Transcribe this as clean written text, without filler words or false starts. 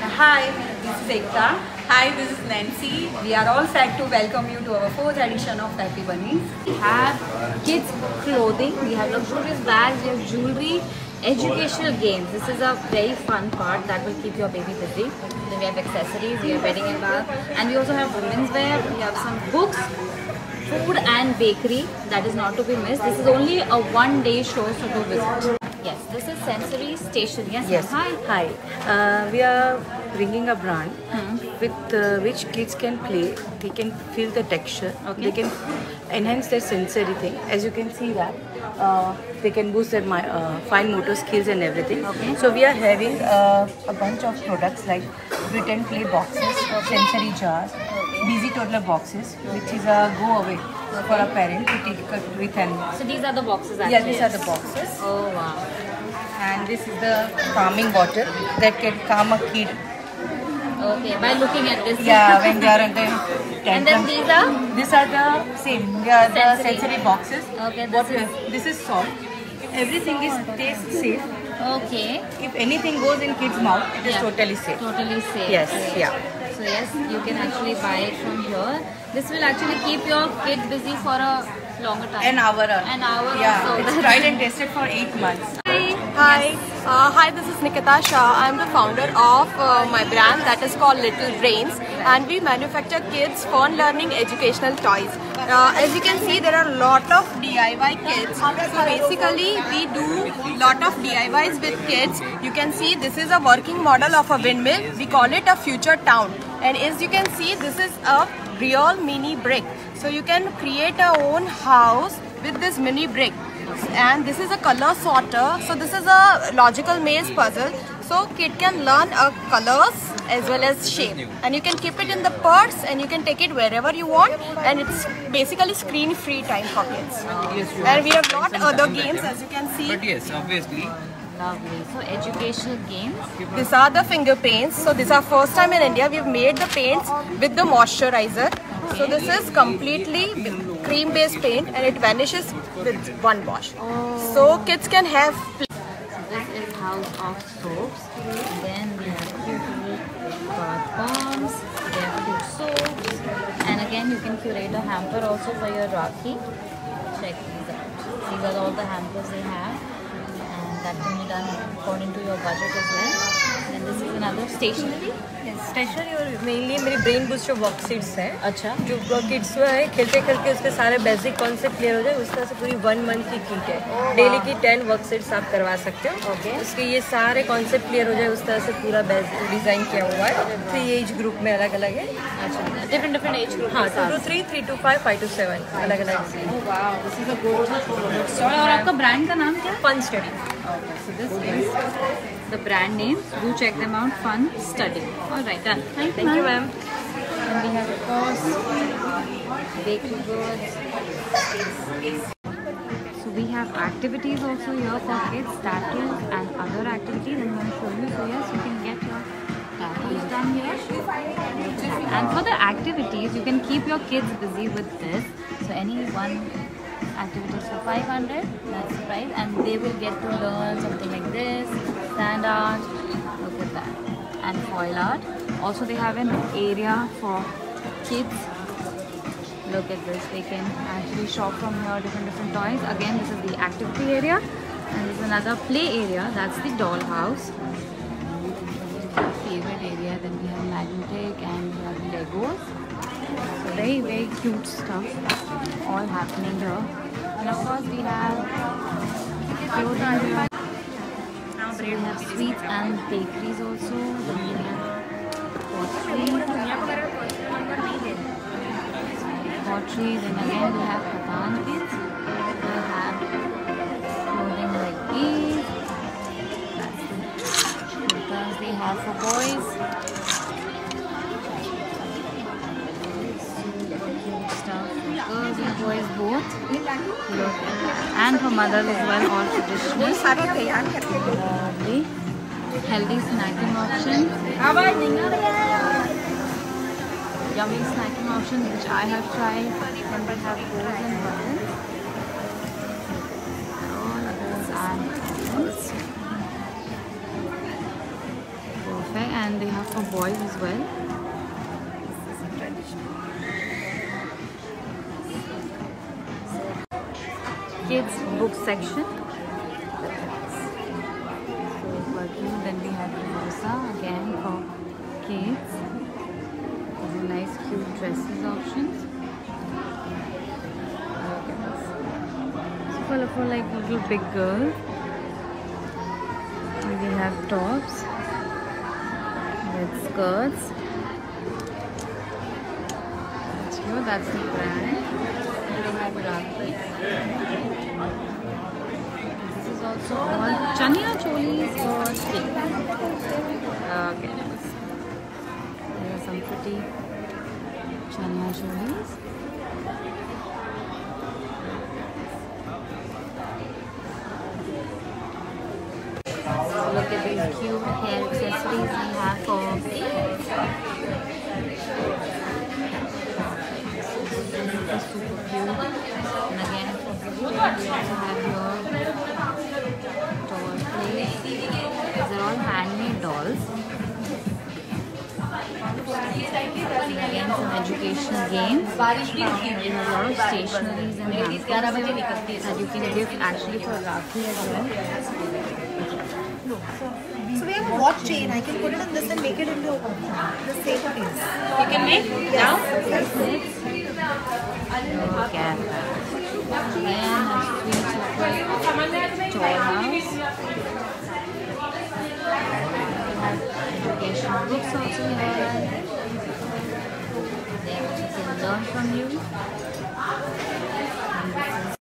Hi, this is Ekta. Hi, this is Nancy. We are all sad to welcome you to our 4th edition of Happy Bunnies. We have kids clothing, we have luxurious bags, we have jewelry, educational games. This is a very fun part that will keep your baby busy. Then we have accessories, we have wedding and bath, and we also have women's wear, we have some books, food and bakery that is not to be missed. This is only a one-day show, so do visit. Yes, this is Sensory Station. Yes. Hi. We are bringing a brand with which kids can play. They can feel the texture. Okay. They can enhance their sensory thing. As you can see that they can boost their fine motor skills and everything. Okay. So we are having a bunch of products like Grit and Play boxes, sensory jars, busy toddler boxes, which is a go away for a parent to take with them. So these are the boxes actually? Yeah, these are the boxes. Oh wow. And this is the calming bottle that can calm a kid. Okay, by looking at this. Yeah, when they are under tantrum. And then these are? These are the same. They are the sensory boxes. Okay, This is salt. Everything is taste safe. Okay. If anything goes in kid's mouth, it is totally safe. Totally safe. Yes, Great. yeah. So yes, you can actually buy it from here. This will actually keep your kid busy for a longer time. An hour. An hour Yeah, or so. it's tried and tested for 8 months. Hi, this is Nikita Shah. I am the founder of my brand that is called Little Brains, and we manufacture kids fun learning educational toys. As you can see, there are a lot of DIY kits. So basically, we do lot of DIYs with kids. You can see this is a working model of a windmill. We call it a future town. And as you can see, this is a real mini brick. So you can create your own house with this mini brick. And this is a color sorter. So this is a logical maze puzzle. So kid can learn colors as well as shape. And you can keep it in the purse and you can take it wherever you want. And it's basically screen-free time for kids. And we have lot other games as you can see. But yes, obviously. Lovely. So educational games. These are the finger paints. So this is our first time in India. We've made the paints with the moisturizer. So this is completely cream based paint and it vanishes with one wash. So kids can have. So this is House of Soaps. And then we have two bath bombs. We have two soaps. And again, you can curate a hamper also for your Rakhi. Check these out. These are all the hampers they have. And that can be done according to your budget as well. And this is another stationery. Stationery और mainly मेरी brain booster worksheets हैं. अच्छा. जो kids में है खेलते खेलते उसके सारे बेसिक कॉन्सेप्ट क्लियर हो जाए उस तरह से पूरी 1 मंथ की किट है. डेली की 10 वर्कशीट्स आप करवा सकते हो. ओके. उसके ये सारे कॉन्सेप्ट क्लियर हो जाए उस तरह से पूरा डिज़ाइन किया हुआ है. 3 एज ग्रुप में अलग अलग है. अच्छा. Different age group. हाँ, 2 to 3, 3 to 5, 5 to 7 अलग अलग. This is a good stall. और आपका ब्रांड का नाम क्या है? Fun study. So this is the brand name. Do check them out. Fun Study. All right, done. Thank you, ma'am. And we have, of course, bakery goods. So we have activities also here for kids, tattoos and other activities. I'm going to show you. So yes, you can get your tattoos done here. And for the activities, you can keep your kids busy with this. So any one activities for 500, that's the price, and they will get to learn something like this, sand art, look at that, and foil art. Also they have an area for kids. Look at this, they can actually shop from here different toys. Again, this is the activity area, and this is another play area, that's the doll house. Favorite area. Then we have magnetic and we have Legos. So very cute stuff all happening here. And of course we have clothing here. So we have sweets and bakeries also. Then we have pottery. Then again we have Patan kits. We have clothing like these. That's the kurtas they have for boys. Girls and boys both. And for mothers as well, all traditional. Lovely. Healthy snacking option. Yummy snacking option which I have tried. Then we have bows and buttons. All of those are buttons. Perfect. And and they have for boys as well. Kids book section. Then we have Rosa again for kids. Nice cute dresses options. Look at this. For like little big girls. And we have tops with skirts. That's cute. That's the brand. We have Rakhi. This is also all chaniya cholis for kids. Okay. There are some pretty chaniya cholis. Look at these cute hair accessories we have for kids. Super cute. And again for kids, we also have your doll play. These are all handmade dolls. And again some educational games. We have a lot of stationeries and hampers that you can gift actually for Rakhi as well. So we have a watch chain. I can put it in this and make it into the same piece. You can make now? Yes. Look at that. Again, a sweet toy house. Educational books also here. There you can learn from you.